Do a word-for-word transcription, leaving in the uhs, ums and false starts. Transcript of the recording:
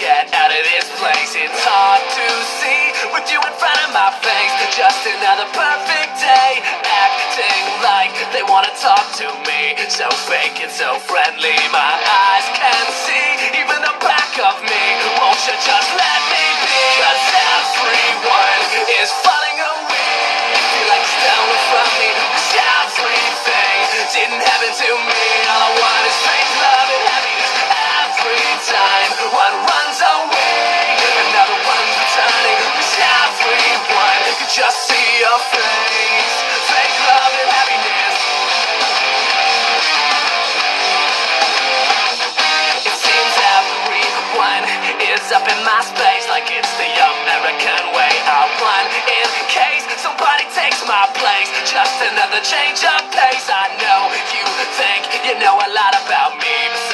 get out of this place. It's hard to see with you in front of my face. Just another perfect day, acting like they wanna talk to me. So fake and so friendly, my eyes can see even the back of me. Won't you just let me be? Cause everyone is falling away. Feel like stolen from me. Wish everything didn't happen to me. All I want is faith, love, and happiness. Every time one runs away, another one's returning. Wish everyone could just see your face. Fake love and happiness. It seems everyone is up in my space, like it's the American way. I'll run in case somebody takes my place. Just another change of pace. I know you think you know a lot about me, but